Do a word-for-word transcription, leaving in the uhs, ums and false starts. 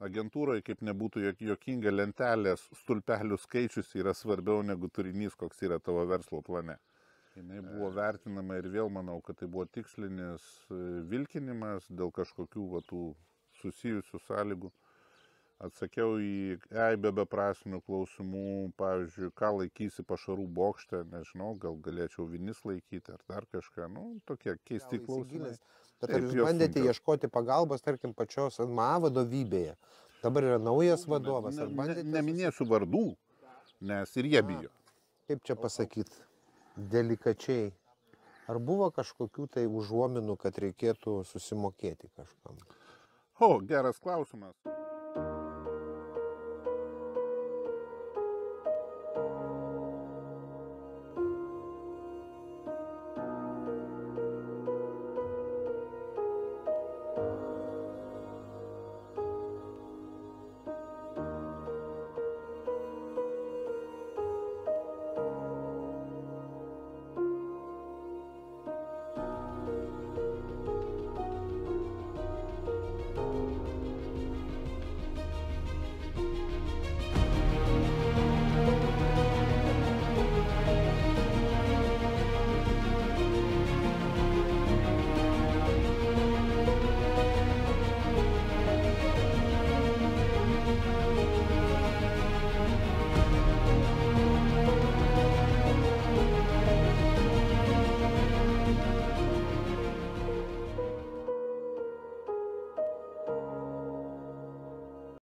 agentūroje, kaip nebūtų juokinga, lentelės stulpelių skaičius yra svarbiau negu turinys, koks yra tavo verslo plane. Jis buvo vertinama ir vėl manau, kad tai buvo tikslinis vilkinimas dėl kažkokių va, tų susijusių sąlygų. Atsakiau į eibę beprasmių klausimų, pavyzdžiui, ką laikysi pašarų bokšte, nežinau, gal galėčiau vinis laikyti ar dar kažką, nu, tokie keisti klausimai. Bet ar jūs bandėte ieškoti pagalbos, tarkim, pačios N M A vadovybėje? Dabar yra naujas vadovas. Ne, ne, neminėsiu vardų, nes ir jie bijo. Kaip čia pasakyti, delikačiai. Ar buvo kažkokių tai užuominų, kad reikėtų susimokėti kažkam? O, geras klausimas.